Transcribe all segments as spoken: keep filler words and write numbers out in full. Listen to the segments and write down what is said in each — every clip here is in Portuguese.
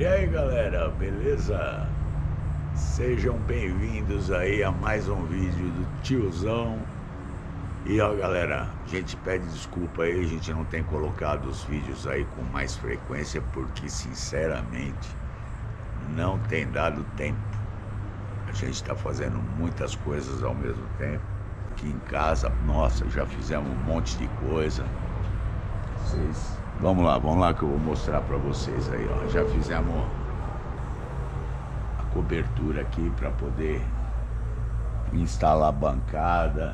E aí galera, beleza? Sejam bem-vindos aí a mais um vídeo do Tiozão. E ó galera, a gente pede desculpa aí, a gente não tem colocado os vídeos aí com mais frequência porque sinceramente não tem dado tempo. A gente tá fazendo muitas coisas ao mesmo tempo. Aqui em casa, nossa, já fizemos um monte de coisa. Vocês... Vamos lá, vamos lá que eu vou mostrar pra vocês aí, ó. Já fizemos a cobertura aqui pra poder instalar a bancada.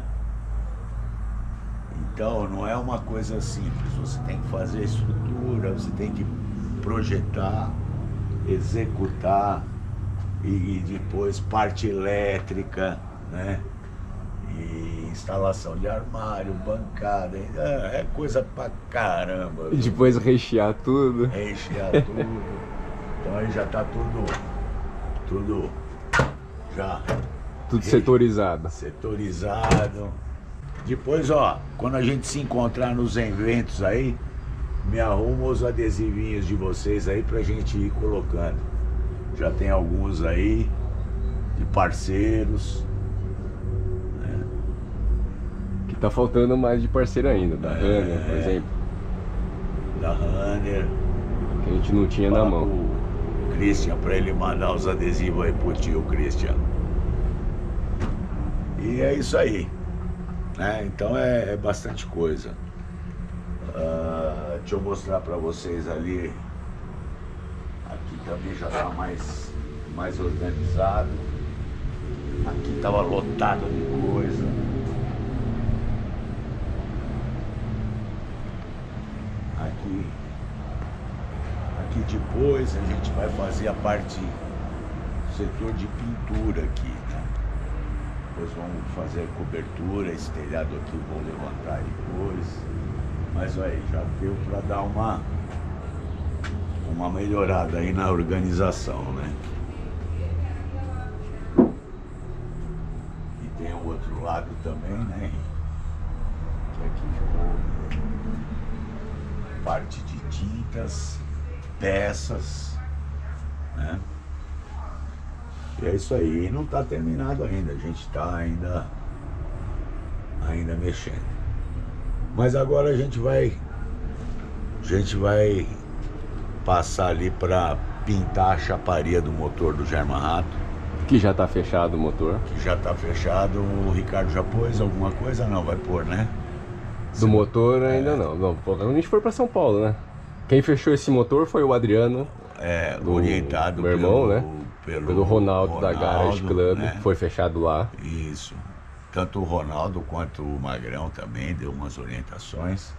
Então não é uma coisa simples, você tem que fazer a estrutura, você tem que projetar, executar e depois parte elétrica, né? E instalação de armário, bancada, é coisa pra caramba. E depois rechear tudo. Rechear tudo. Então aí já tá tudo, tudo já... Tudo setorizado. Setorizado. Depois, ó, quando a gente se encontrar nos eventos aí, me arruma os adesivinhos de vocês aí pra gente ir colocando. Já tem alguns aí, de parceiros. Tá faltando mais de parceiro ainda, da é, Runner, por exemplo. Da Runner. Que a gente não tinha na mão. O Christian, pra ele mandar os adesivos aí pro tio Christian. E é isso aí. Né? Então é, é bastante coisa. Uh, deixa eu mostrar pra vocês ali. Aqui também já tá mais, mais organizado. Aqui tava lotado de coisa. Aqui, aqui depois a gente vai fazer a parte do setor de pintura aqui, né? Depois vamos fazer a cobertura, esse telhado aqui eu vou levantar depois. Mas aí, já deu para dar uma, uma melhorada aí na organização, né? E tem o outro lado também, né? Que aqui ficou... parte de tintas, peças, né? E é isso aí, e não está terminado ainda, a gente está ainda, ainda mexendo. Mas agora a gente vai, a gente vai passar ali para pintar a chaparia do motor do German-Rato. Que já está fechado o motor. Que já está fechado, o Ricardo já pôs alguma coisa? Não, vai pôr, né? Do motor ainda é. não. não. Quando a gente for para São Paulo, né? Quem fechou esse motor foi o Adriano. É, do, orientado meu irmão, pelo, né? Pelo, pelo Ronaldo, Ronaldo da Garage Club, né? Foi fechado lá. Isso. Tanto o Ronaldo quanto o Magrão também deu umas orientações.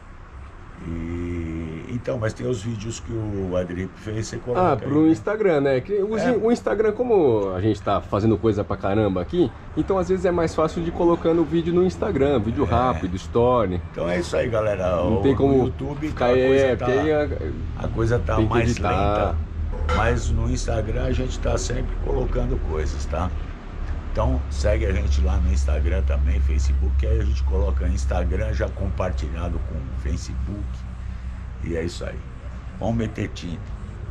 E então, mas tem os vídeos que o Adriano fez, você coloca. Ah, pro aí, Instagram, né? Que o, é. o Instagram, como a gente tá fazendo coisa pra caramba aqui, então às vezes é mais fácil de ir colocando o vídeo no Instagram, vídeo é. rápido, story. Então é isso aí, galera. Não o, tem como no YouTube, ficar, a coisa é, tá, a, a coisa tá mais lenta. Mas no Instagram a gente tá sempre colocando coisas, tá? Então segue a gente lá no Instagram também, Facebook, aí a gente coloca Instagram já compartilhado com o Facebook. E é isso aí. Vamos meter tinta.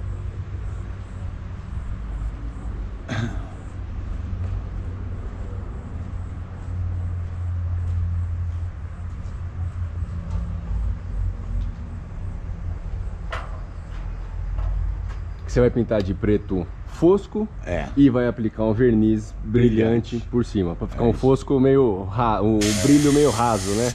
Você vai pintar de preto fosco é. e vai aplicar um verniz brilhante, brilhante. por cima, para ficar é um isso. fosco meio ra... um brilho meio raso, né?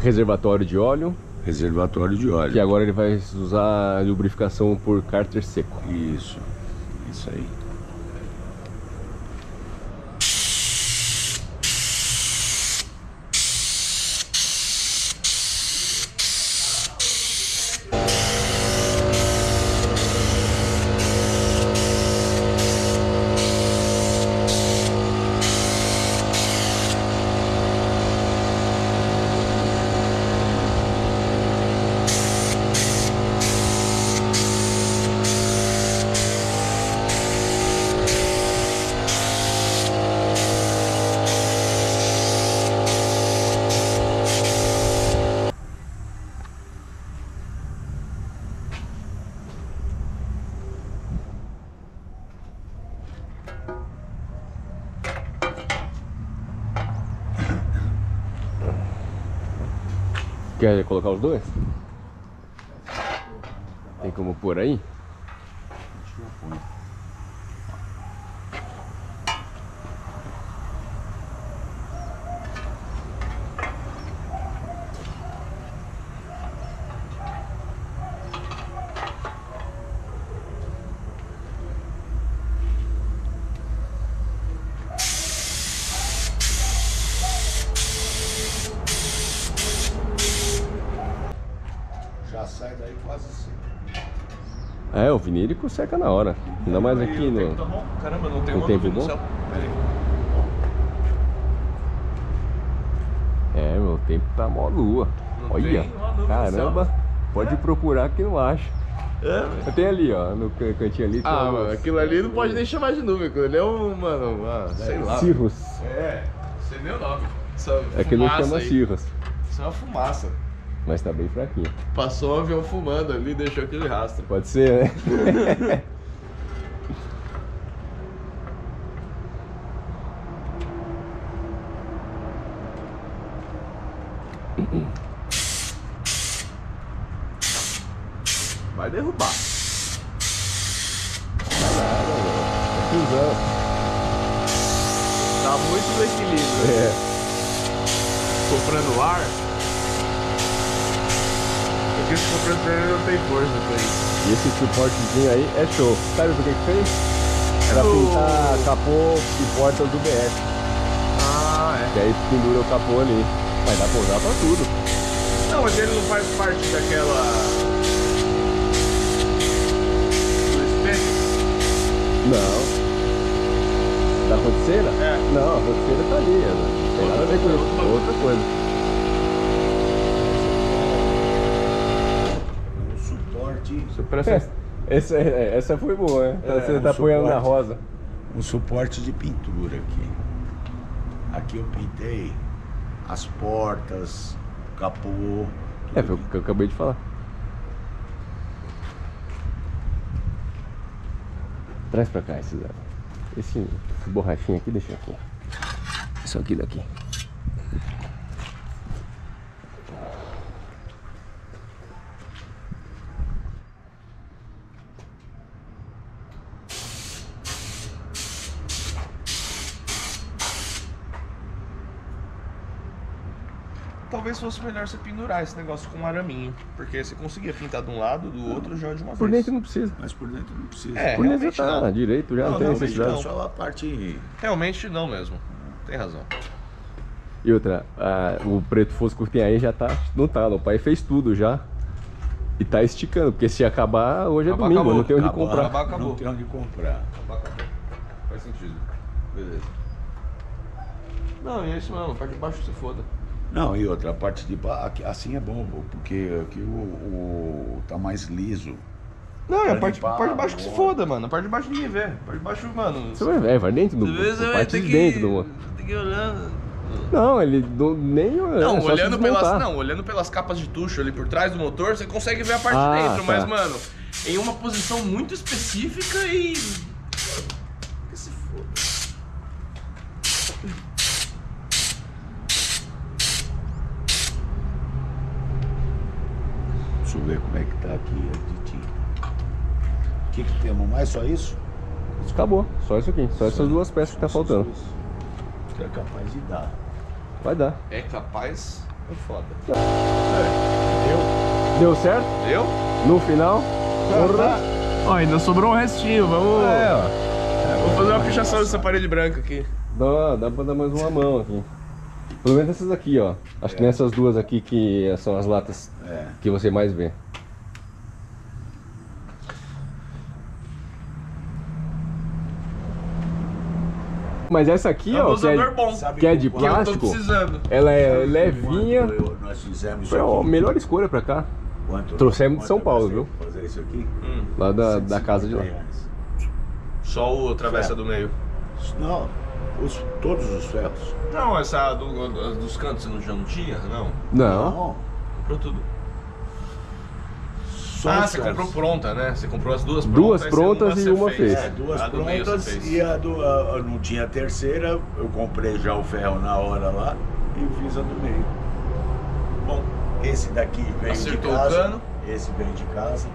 reservatório de óleo. Reservatório de óleo. Que agora ele vai usar lubrificação por cárter seco. Isso, isso aí. Quer colocar os dois? Tem como pôr aí? Sai daí quase seco. É, o vinílico seca na hora. Ainda mais aqui no... Tá bom? Caramba, não tem no uma tempo nuvem no bom? céu. Pera aí. É, meu tempo tá mó lua. Não Olha, tem uma nuvem no caramba, céu. pode procurar que não acha. É, Tem ali, ó, no can- cantinho ali. tem ah, uns- mano, aquilo ali não pode nem chamar de nuvem, aquilo ali é um, mano, uma, sei lá. Cirrus. É, não sei nem o nome. Essa É que não fumaça chama aí. cirrus, Isso é uma fumaça. mas tá bem fraquinho. Passou um avião fumando ali e deixou aquele rastro. Pode ser, né? Vai derrubar. Tá cruzando. Tá muito no equilíbrio. É. Comprando ar. Porque esse comprando ar não tem força pra isso. E esse suportezinho aí é show. Sabe por que que fez? Pra do- pintar capô e portas do B S. Ah, Que aí pendura o capô ali. Mas dá pra usar pra tudo. é. Não, mas ele não faz parte daquela... do espelho? Não. Da roteira? É. Não, a roteira tá ali. Não tem nada a ver com isso. Outra coisa. Um suporte, Você presta... Essa, essa foi boa, né? É, Você um tá apoiando na suporte. rosa. um suporte de pintura aqui. Aqui eu pintei as portas, capô. É, tudo foi o que eu acabei de falar. Traz pra cá esse, esse, esse borrachinho aqui, deixa aqui. Isso aqui daqui. Talvez fosse melhor você pendurar esse negócio com um araminho. Porque você conseguia pintar de um lado, do outro já de uma Por vez. dentro não precisa. Mas por dentro não precisa. É, Por dentro realmente tá não. direito, já não, Não, tem realmente necessidade. não. Só a parte. Realmente não mesmo. Tem razão. E outra, a- o preto fosco que tem aí já tá no talo. O pai fez tudo já. E tá esticando, porque se acabar, hoje é Acabar, domingo, acabou. não tem onde Acabar, comprar. Acabar, acabou. Não tem onde comprar. Faz sentido. Beleza. Não, e é isso mesmo, a parte de baixo se foda. Não, e outra, a parte de baixo, assim é bom, porque aqui o, o tá mais liso. Não, é a Pra parte, limpar, a parte de baixo que se boa. foda, mano. A parte de baixo ninguém vê. A parte de baixo, mano. Você vai, é, vai dentro do Às vezes você a vai parte ter de que. dentro do motor. Tem que ir olhando. Não, ele do, nem olhando. Não, é só olhando se pelas, desmontar. não, olhando pelas capas de tucho ali por trás do motor, você consegue ver a parte Ah, de dentro, tá. mas, mano, em uma posição muito específica e. Que se foda. Deixa eu ver como é que tá aqui a de tinta. O que, que temos mais? Só isso? Isso acabou, só isso aqui, só essas duas peças que tá faltando. Que é capaz de dar. Vai dar. É capaz É foda. Deu? Deu certo? Deu? No final? Porra. Ó, ainda sobrou um restinho, vamos... É, ó. Vou fazer uma pichação dessa parede branca aqui. Dá, dá pra dar mais uma mão aqui. Pelo menos essas aqui, ó. Acho que nessas duas aqui que são as latas É. que você mais vê. Mas essa aqui, É um ó, que dosador é, bom. Sabe que é de com quanto- Eu tô plástico, precisando. ela é Sabe levinha. quanto eu- nós fizemos isso Foi a aqui? melhor escolha pra cá. Quanto- Trouxemos de quanto São eu Paulo, gastei viu? pra fazer isso aqui? Hum. Lá da, da casa de lá. cento e cinquenta reais. Só o travessa do meio. Não, os, todos os ferros. Não, essa do, a dos cantos você não, já não tinha? Não. Não. Comprou tudo. Só Ah, os você ferros. comprou pronta, né? Você comprou as duas Duas prontas. prontas você- e uma você fez. É, duas a do meio prontas você fez. e a do. A, a- não tinha a terceira, eu comprei já o ferro na hora lá e fiz a do meio. Bom, esse daqui veio Acertou de o casa. cano. Esse veio de casa.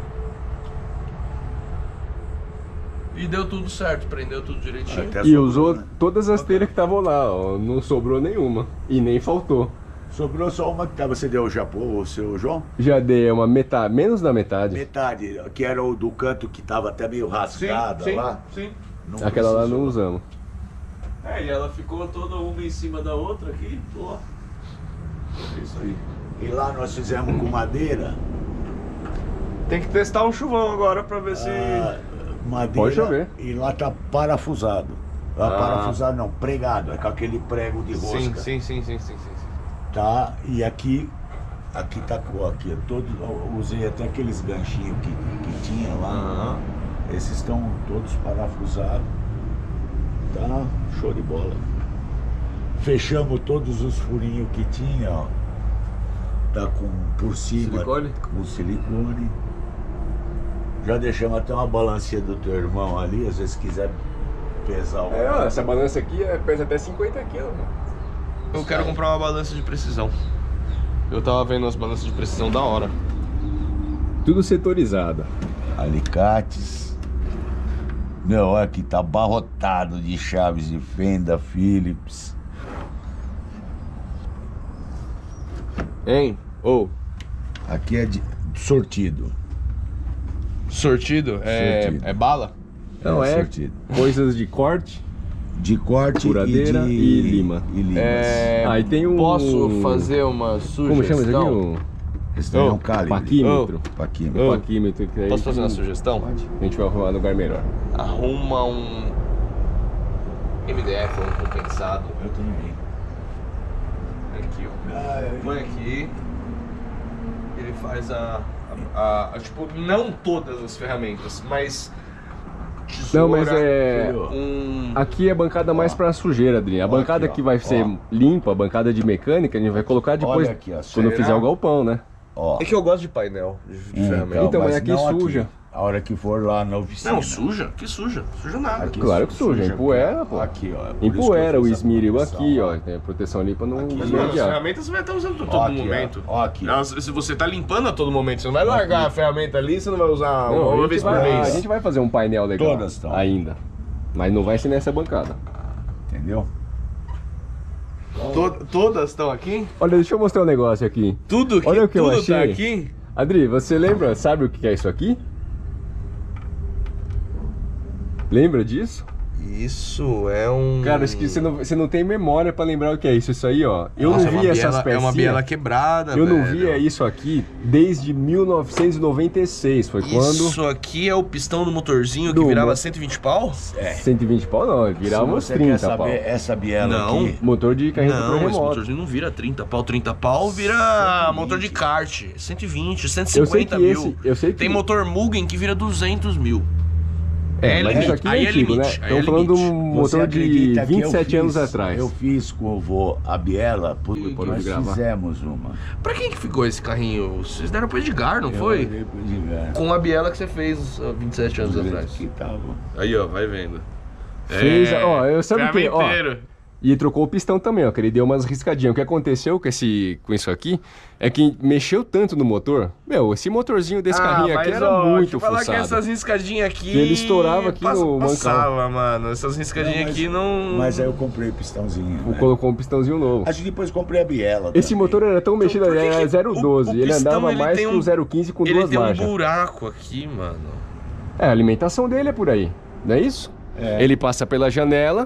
E deu tudo certo, prendeu tudo direitinho. Até E sobrou, usou né? todas as telhas que estavam lá, ó. Não sobrou nenhuma. E nem faltou. Sobrou só uma que tava. Você deu o Japão, o seu João? Já dei uma metade, menos da metade. Metade, que era o do canto que tava até meio rasgada sim, lá. sim. Não Aquela lá precisou. não usamos. É, e ela ficou toda uma em cima da outra aqui, pô. Isso aí. E lá nós fizemos com madeira. Tem que testar um chuvão agora pra ver se... ah, madeira. Pode chover. E lá tá parafusado. Ah, Ah. Parafusado não, pregado. É com aquele prego de rosca. Sim, sim, sim, sim, sim, sim, sim. Tá? E aqui, aqui tá com aqui, todo, eu usei até aqueles ganchinhos que, que tinha lá. Aham. Esses estão todos parafusados. Tá show de bola. Fechamos todos os furinhos que tinha, ó. Tá com por cima. Silicone? Com silicone. Já deixamos até uma balancinha do teu irmão ali, às vezes quiser pesar o. É, ó, essa balança aqui é, pesa até cinquenta quilos, mano. Eu quero comprar uma balança de precisão. Eu tava vendo as balanças de precisão da hora. Tudo setorizado. Alicates. Meu, olha aqui, tá abarrotado de chaves de fenda, Phillips. Hein? Ou, Aqui é de sortido. sortido? É, Sortido. é bala? Não, é sortido. coisas de corte. De corte Furadeira e, de... e lima. E limas. É, Ah, e tem um- Posso fazer uma sugestão? Como chama isso aqui? O Esse daí é um Oh, calibre. paquímetro. Paquímetro. O Oh. paquímetro. Que aí Posso fazer uma tem- sugestão? A gente vai arrumar um lugar melhor. Arruma um M D F ou um compensado. Eu também. Aqui, ó. Ah, é. Põe aqui. Ele faz a, a, a- a- Tipo, não todas as ferramentas, mas. Não, mas tesoura, é. Um. Aqui é a bancada mais pra sujeira, Adri. A Ó, bancada aqui, ó. que vai ser Ó. limpa, a bancada de mecânica, a gente vai colocar depois, Olha aqui, ó. quando eu Será? fizer o galpão, né? Ó. É que eu gosto de painel de, de Hum, ferramenta. Então, mas aqui não suja. A hora que for lá na oficina. Não, suja? Que suja? Suja nada. Aqui Claro que suja, empoeira, pô. Aqui, ó. é por isso que eu Empoeira, o fiz a esmeril proteção, aqui, ó. Tem a proteção ali pra não Aqui, Mas, mano, as esmerdear. ferramentas você vai estar usando a todo Ó aqui, momento. ó. Ó aqui, ó. Elas- se você tá limpando a todo momento, você não vai largar a ferramenta ali, você não vai usar Não, uma a, gente vez por vai, a mês. gente vai fazer um painel legal Todas estão. ainda. Mas não vai ser nessa bancada. Entendeu? To- todas estão aqui? Olha, deixa eu mostrar um negócio aqui. Tudo que, Olha o que eu tudo achei. tá aqui? Adri, você lembra, sabe o que é isso aqui? Lembra disso? Isso é um... Cara, acho que você não, você não tem memória pra lembrar o que é isso. Isso aí, ó. Eu Nossa, não é uma vi essas biela- É pecinhas. uma biela quebrada, Eu não velho. via isso aqui desde mil novecentos e noventa e seis. Foi quando... Isso aqui é o pistão do motorzinho que Do virava mo- cento e vinte pau? É. cento e vinte pau não, virava Se uns você quer trinta saber pau. essa biela Não. aqui, Motor de carrinho Não, controle esse remoto. motorzinho não vira trinta pau. trinta pau vira cento e vinte. motor de kart. cento e vinte, cento e Eu sei cinquenta que mil. esse... Eu sei que... Tem motor Mugen que vira duzentos mil. É, mas limite, isso aqui é aí antigo, limite, né? aí é Estamos falando de limite. um você motor de acredita que vinte e eu sete anos fiz- atrás. Eu fiz com o vô a biela, porque Depois nós de gravar. fizemos uma. Pra quem que ficou esse carrinho? Vocês deram pro Edgar, não Eu foi? olhei pro Edgar. Com a biela que você fez há vinte e sete anos Do jeito atrás. que tava. Aí, ó, vai vendo. Fez, ó, eu sabe o que, ó, ferramenteiro. E trocou o pistão também, ó, que ele deu umas riscadinhas. O que aconteceu com, esse, com isso aqui é que mexeu tanto no motor. Meu, esse motorzinho desse ah, carrinho aqui era ó, muito falar fuçado. que essas riscadinhas aqui... Que ele estourava aqui passa, no Passava, mano. Essas riscadinhas Não, mas- aqui não... Mas aí eu comprei o pistãozinho. O né? Colocou um pistãozinho novo. Acho que depois comprei a biela. Esse também. motor era tão mexido, por que ele era que zero doze. o- o Ele pistão, andava ele mais tem que um- o zero quinze com Ele duas tem marchas. um buraco aqui, mano. É, a alimentação dele é por aí, não é isso? É. Ele passa pela janela,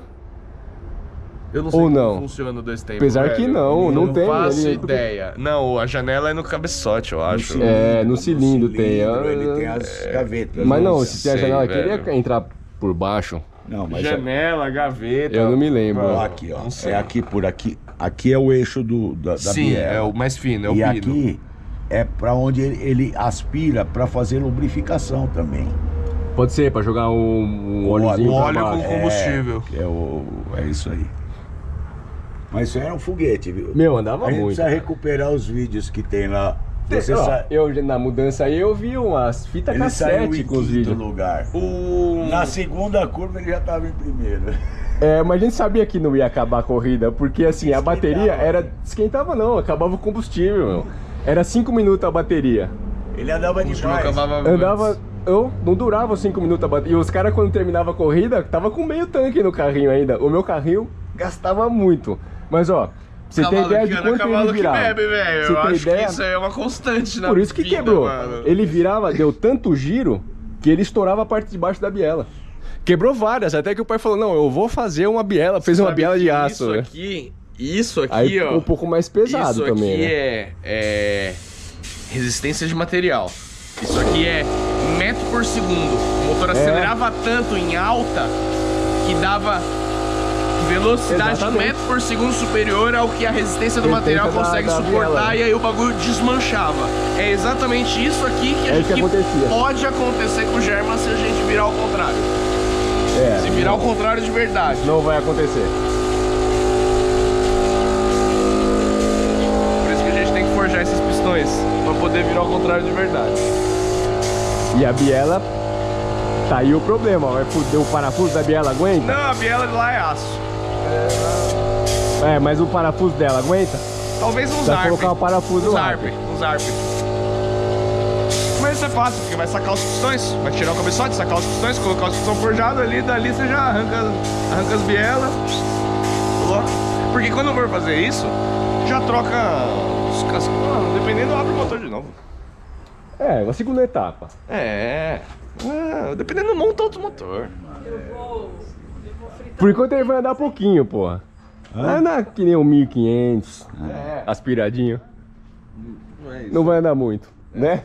Eu não sei Ou como não. funciona dois tempos. apesar que não, ele não não tem. faço Ele, ideia. Não, a janela é no cabeçote, eu acho. cilindro, É, no cilindro tem, cilindro, ah, Ele tem as gavetas. Mas não, Não se tem a sei, janela aqui, ele velho. ia entrar por baixo. Não, mas Janela, gaveta. Eu não me lembro. ó, aqui, ó. Não sei. É aqui por aqui. Aqui é o eixo do, da, da Sim, biela. é o mais fino, é o E pino. aqui é pra onde ele, ele aspira pra fazer lubrificação também. Pode ser, pra jogar um, um O óleozinho o pra óleo baixo. com combustível. É, é, o, é isso aí. Mas isso era um foguete, viu? Meu, andava A gente muito. precisa recuperar os vídeos que tem lá. Você Ó, sa... eu, na mudança aí, eu vi umas fitas Ele saiu cassete em com os quinto vídeos. lugar. O... Na segunda curva ele já estava em primeiro. É, mas a gente sabia que não ia acabar a corrida, porque assim, a Esquentava. bateria era... Esquentava não, acabava o combustível, meu. Era cinco minutos a bateria. Ele andava O combustível demais. acabava Andava... antes. Eu não durava cinco minutos a bateria. E os caras, quando terminava a corrida, tava com meio tanque no carrinho ainda. O meu carrinho gastava muito. Mas ó, você tem Cavalo ideia que de anda, quanto cavalo ele que virava. bebe, velho. Você Eu tem acho ideia? que isso aí é uma constante na Por isso que vida, quebrou. mano. Ele virava, deu tanto giro que ele estourava a parte de baixo da biela. Quebrou várias, até que o pai falou: não, eu vou fazer uma biela. Fez uma Sabe biela de que aço. Isso né? aqui, isso aqui, Aí ó. ficou um pouco mais pesado isso também. aqui Né? é, é resistência de material. Isso aqui é metro por segundo. O motor acelerava tanto em alta que dava velocidade de Exatamente. metro por segundo superior ao que a resistência do Resistência material da- consegue da suportar, biela, né? e aí o bagulho desmanchava. É exatamente isso aqui que, a É isso gente, que acontecia. pode acontecer com o German se a gente virar ao contrário. É, Se virar ao contrário de verdade. não vai acontecer. Por isso que a gente tem que forjar esses pistões, pra poder virar ao contrário de verdade. E a biela, tá aí o problema. Vai foder o parafuso da biela, aguenta? Não, a biela de lá é aço. É, mas o parafuso dela aguenta? Talvez um Vai zarpe. colocar o parafuso um lá. zarpe, um zarpe. Mas isso é fácil, porque vai sacar os pistões, vai tirar o cabeçote, sacar os pistões, colocar os pistões forjados ali, dali você já arranca, arranca as bielas. Coloca. Porque quando eu for fazer isso, já troca os cascos. Ah, dependendo, abre o motor de novo. É, uma segunda etapa. É, é dependendo, monta outro motor. Por enquanto ele vai andar pouquinho, porra. Vai andar que nem um mil e quinhentos, É. aspiradinho. Não é isso. Não vai andar muito, né?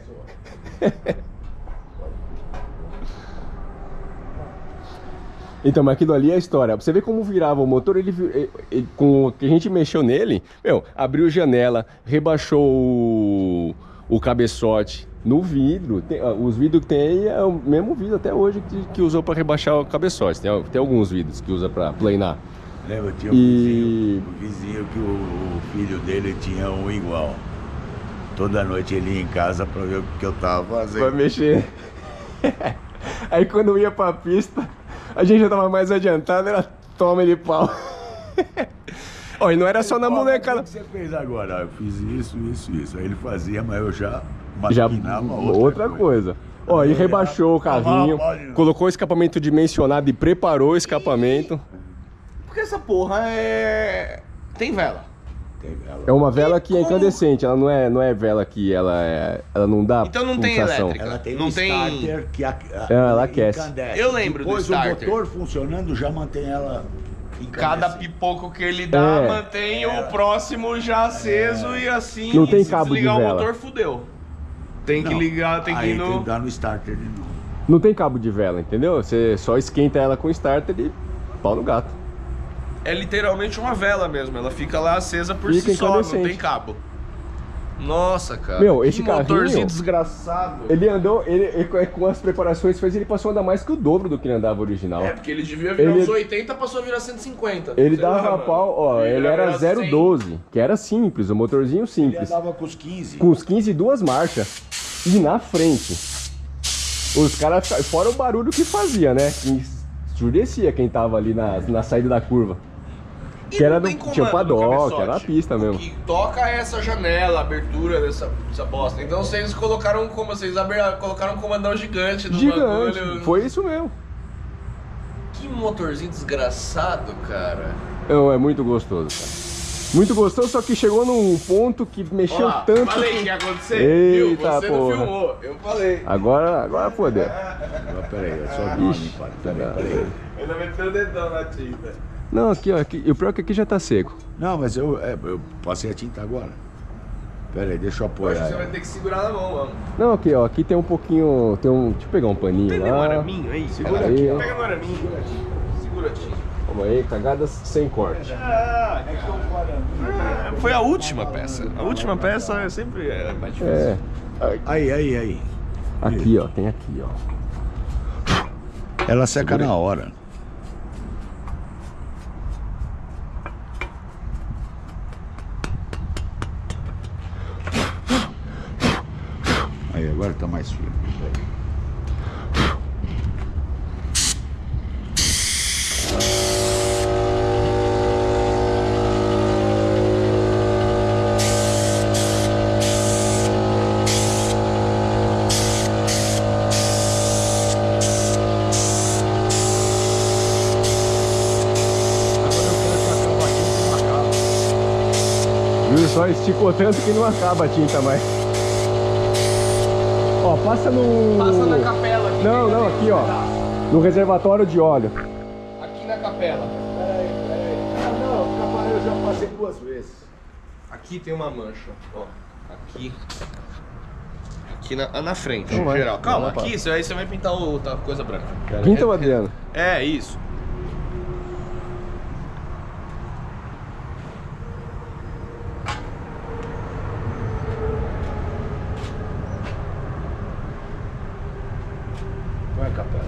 Então, mas aquilo ali é a história. Pra você ver como virava o motor, ele, vi- ele- ele- com o que a gente mexeu nele, meu, abriu janela, rebaixou o, o cabeçote no vidro. Tem- ó, os vidros que tem aí é o mesmo vidro até hoje que, que usou pra rebaixar o cabeçote. Tem, tem alguns vidros que usa pra planar. Lembra? Tinha um E- vizinho, um vizinho que o, o filho dele tinha um igual. Toda noite ele ia em casa pra ver o que eu tava Vai fazendo. mexer. Aí quando ia pra pista, a gente já tava mais adiantado, era toma de pau. Ó, e não era só na Pô, mas molecada. O que você fez agora? Eu fiz isso, isso, isso. Aí ele fazia, mas eu já Já maquinava outra, coisa. Ó, e Eu rebaixou o já- carrinho, Ah, pode. colocou o escapamento dimensionado e preparou o escapamento. Porque essa porra é... tem vela. Tem ela. É uma vela que é Como? incandescente, ela não é, não é vela que ela é, ela não dá Então não tem pulsação. elétrica. Ela tem Não um tem- starter que a, a, É, ela aquece. encandece. Eu lembro do Depois starter. o motor funcionando já mantém ela Cada incandescente. pipoco que ele dá É. mantém o próximo já aceso e assim. Não tem se cabo de desligar o vela. motor, fudeu. Tem que Não, ligar, tem que aí ir tem no. que dar no starter de novo. Não tem cabo de vela, entendeu? Você só esquenta ela com o starter e pau no gato. É literalmente uma vela mesmo. Ela fica lá acesa por Fica si só, não incandescente. tem cabo. Nossa, cara. Meu, que esse motorzinho carrinho- desgraçado. Ele andou, ele, ele- com as preparações que fez, ele passou a andar mais que o dobro do que ele andava original. É, porque ele devia virar Ele- uns oitenta, passou a virar cento e cinquenta. Ele Sei lá, dava mano. pau, ó, ele ia era virar zero cem. doze, que era simples, o motorzinho Ele simples. andava com os quinze. Com os quinze e duas marchas. E na frente. Os caras, fora o barulho que fazia, né? Que ensurdecia quem tava ali na, na saída da curva. E Que era não do, tem comando tinha o no paddock, cabeçote. era a pista mesmo. Que toca essa janela, a abertura dessa, dessa bosta. Então vocês colocaram como? Vocês aber- colocaram um comandão gigante no Gigante, bagulho. foi isso mesmo. Que motorzinho desgraçado, cara. Não, é muito gostoso, cara. Muito gostoso, só que chegou num ponto que mexeu Ó, tanto. falei que... que ia acontecer. Eita, viu? Você porra. não filmou, eu falei. Agora, agora fodeu. Agora, peraí, é só nome, Ixi, pai. Peraí, peraí. Ainda meteu o dedão na tinta. Não, aqui, ó. Aqui, e o pior é que aqui já tá seco. Não, mas eu, é, eu passei a tinta agora. Peraí, deixa eu Hoje apoiar. você vai ela. ter que segurar na mão, mano. Não, aqui, ó. Aqui tem um pouquinho. Tem um. Deixa eu pegar um paninho Tem nenhum lá. araminho aí? Segura cara? aí. Pega no araminho. Segura aqui. Segura aqui. Vamos aí, cagadas sem corte. Ah, foi a última peça. A última peça é sempre é mais difícil. É. Aí, aí, aí. Aqui, ó. Tem aqui, ó. Ela seca na hora. Aí, agora tá mais firme. Viu? Só esticou tanto que não acaba a tinta mais. Ó, passa no... Passa na capela aqui. Não, não, aqui, ó. No reservatório de óleo. Aqui na capela. Peraí, peraí. Ah, não, o cavaleiro eu já passei duas vezes. Aqui tem uma mancha, ó. Aqui. Aqui na, na frente, Não em vai. geral. Calma, Não vai. aqui você- aí você vai pintar outra coisa branca. Pinta, o Adriano. É, isso. Vai, capela.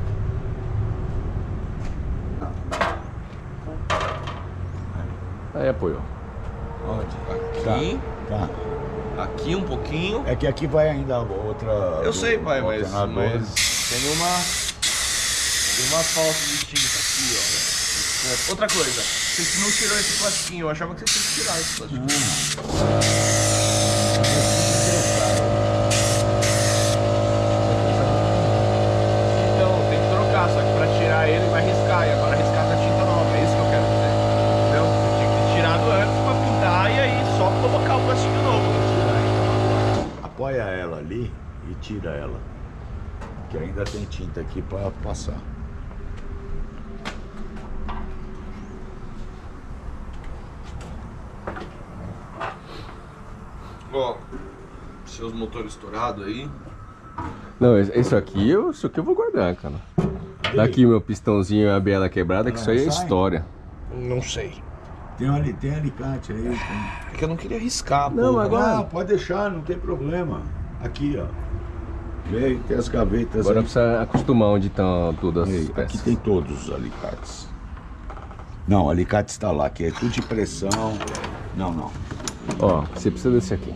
Aí apoiou. Onde? Aqui. Tá. Aqui um pouquinho. É que aqui vai ainda outra. Eu sei, pai, mas, alternador. mas tem uma. Tem uma falta de tinta aqui, ó. Outra coisa, você não tirou esse plastiquinho, eu achava que você tinha que tirar esse plastiquinho. Então, tem que trocar, só que pra tirar ele vai riscar, e agora riscar com a tinta nova, é isso que eu quero dizer. Entendeu? Você tinha que ter tirado antes pra pintar e aí só colocar o plastinho novo. Não tirar, então agora. Apoia ela ali e tira ela. Que ainda tem tinta aqui pra passar. Ó, seus motores estourados aí. Não, isso aqui, eu, isso aqui eu vou guardar, cara. Daqui meu pistãozinho e a biela quebrada, que isso aí é Sai. história. Não sei. Tem, ali, tem alicate aí. Tem... É que eu não queria arriscar, Não, pô. agora- Não, pode deixar, não tem problema. Aqui, ó. Vem, tem as gavetas Agora aí. precisa acostumar onde estão todas as Ei, peças. aqui tem todos os alicates. Não, o alicate está lá, que é tudo de pressão. Não, não. Ó, você precisa desse aqui.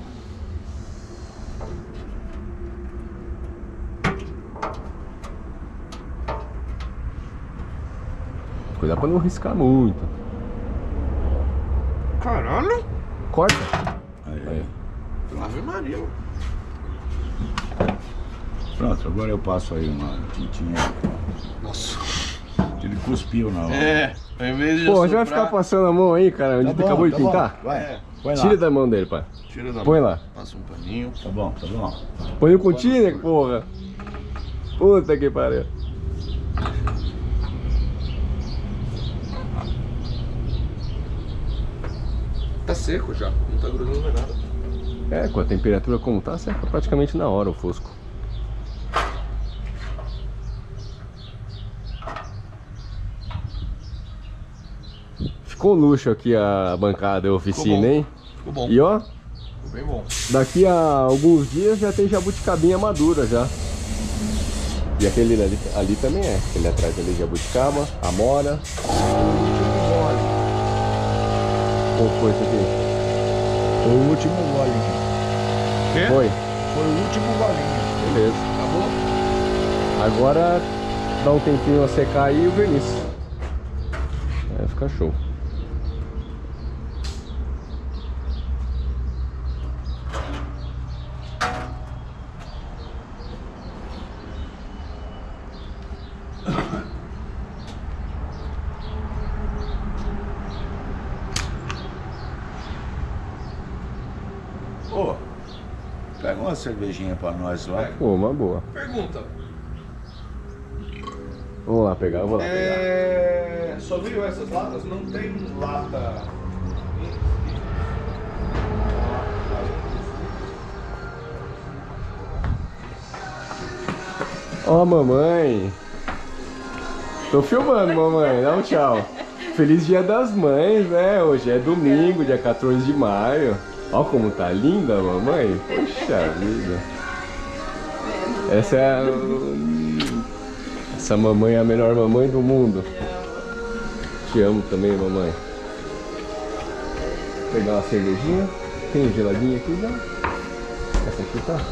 Cuidado pra não riscar muito. Caralho! Corta. Aí. Aí. Ave Maria. Pronto, agora eu passo aí uma tintinha. Nossa. Ele cuspiu na hora. É, ao invés de Pô, você vai assoprar- ficar passando a mão aí, cara, onde Tá tu bom, acabou de tá bom. pintar? Vai, É. põe lá. Tira da mão dele, pai. Tira da Põe mão. lá. Passa um paninho. Tá bom, tá bom. Põe o contínuo, porra. Puta que pariu. Tá seco já, não tá grudando mais nada. É, com a temperatura como tá, seca praticamente na hora o fosco. Ficou um luxo aqui a bancada, a oficina, bom. hein? Ficou bom. E ó, Ficou bem bom. daqui a alguns dias já tem jabuticabinha madura já. E aquele ali, ali também é, aquele atrás ali, jabuticaba, amora. Qual foi isso aqui? Foi o último golinho. Quê? Foi, Foi o último golinho. beleza. Acabou? Agora dá um tempinho a secar aí e o verniz. Aí fica show. Pega uma cervejinha pra nós lá. Pô, uma boa. Pergunta. Vamos lá pegar, vou lá pegar. É... Só viu essas latas? Não tem lata. Ó, mamãe. Tô filmando, mamãe. Dá um tchau. Feliz Dia das Mães, né? Hoje é domingo, dia quatorze de maio. Ó como tá linda a mamãe. Poxa vida. Essa é a... Essa mamãe é a melhor mamãe do mundo. Te amo também, mamãe. Vou pegar uma cervejinha. Tem geladinha aqui, já? Essa aqui tá.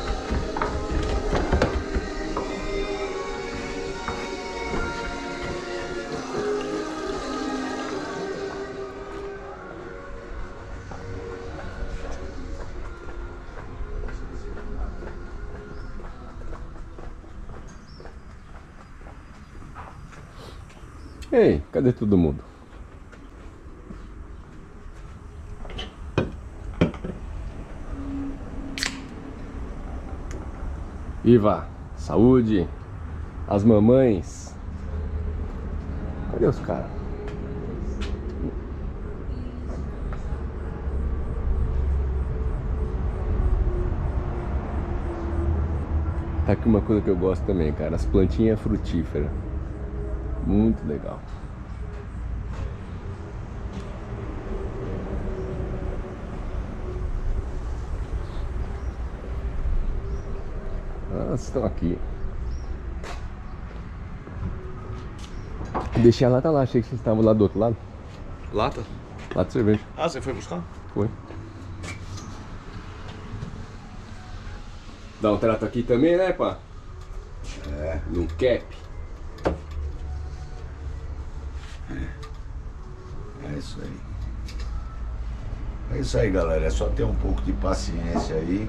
Ei, cadê todo mundo? Viva! Saúde! As mamães! Cadê os caras? Tá aqui uma coisa que eu gosto também, cara. As plantinhas frutíferas. Muito legal. Elas estão aqui. Deixei a lata lá, achei que vocês estavam lá do outro lado. Lata? Lata de cerveja. Ah, você foi buscar? Foi. Dá um trato aqui também, né, pá? É. No cap. É isso aí. É isso aí, galera. É só ter um pouco de paciência aí.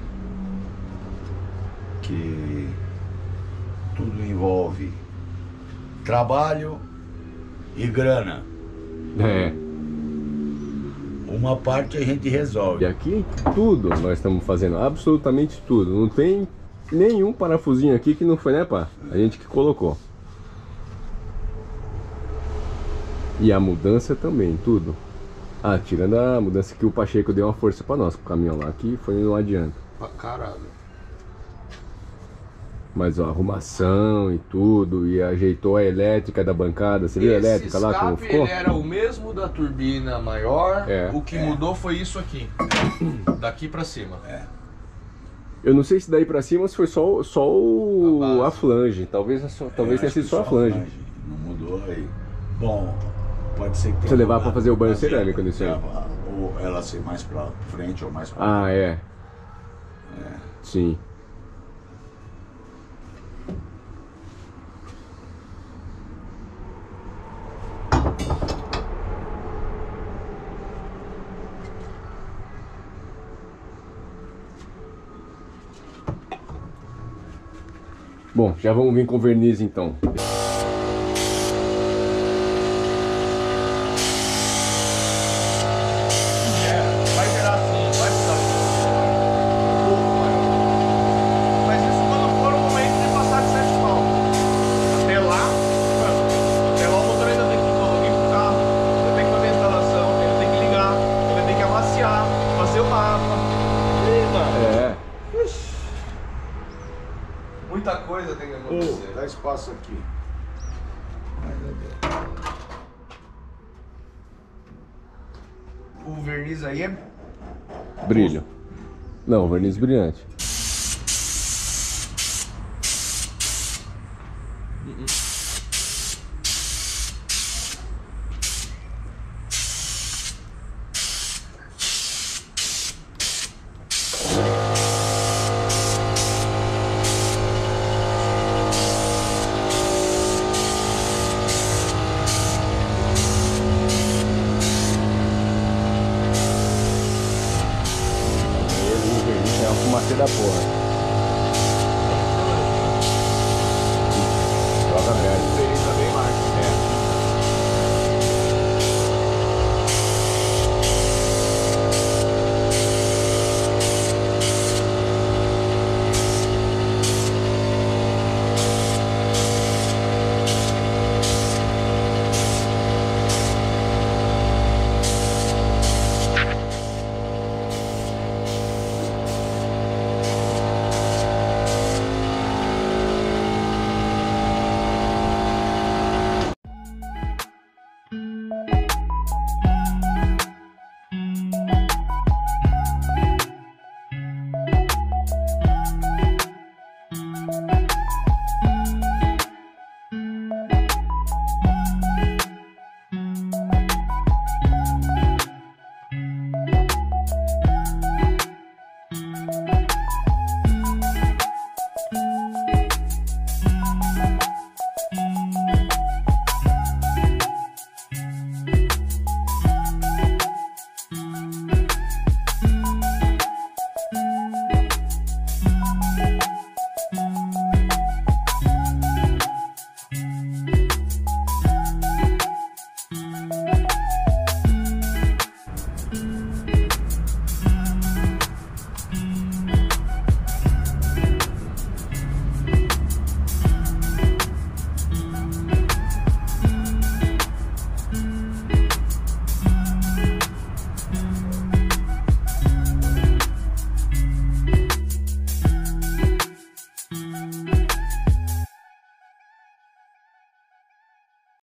Que tudo envolve trabalho e grana. É. Uma parte a gente resolve. E aqui tudo nós estamos fazendo, absolutamente tudo. Não tem nenhum parafusinho aqui que não foi, né, pá? A gente que colocou. E a mudança também, tudo. Ah, tirando a mudança que o Pacheco deu uma força pra nós, com o caminhão lá, que foi não adianta. Pra caralho. Mas ó, arrumação e tudo, e ajeitou a elétrica da bancada. Você viu a elétrica lá como ficou? Ele era o mesmo da turbina maior, É. o que É. mudou foi isso aqui. Daqui pra cima. É. Eu não sei se daí pra cima se foi só, o- só o, A base. a flange. Talvez, a só- talvez Eu tenha acho sido que só a flange. Não mudou aí. Bom, pode ser que tenha Você levar mudado pra fazer o banho fazer, cerâmico nisso aí. levar, ou ela ser mais pra frente ou mais pra Ah, é. Sim. Bom, já vamos vir com verniz então. É, vai virar assim, vai ficar um pouco maior. Mas isso quando for o momento de passar de sete pau. Até lá, mano, até lá o motor ainda tem que colocar pro carro, ainda tem que fazer a instalação, ainda tem que ligar, ainda tem que amaciar, fazer o mapa. Ih, mano, É. muita coisa tem que Ô, acontecer. dá espaço aqui. Vai, vai, vai. O verniz aí é Brilho. Não, verniz brilhante. O verniz é uma fumacê da porra.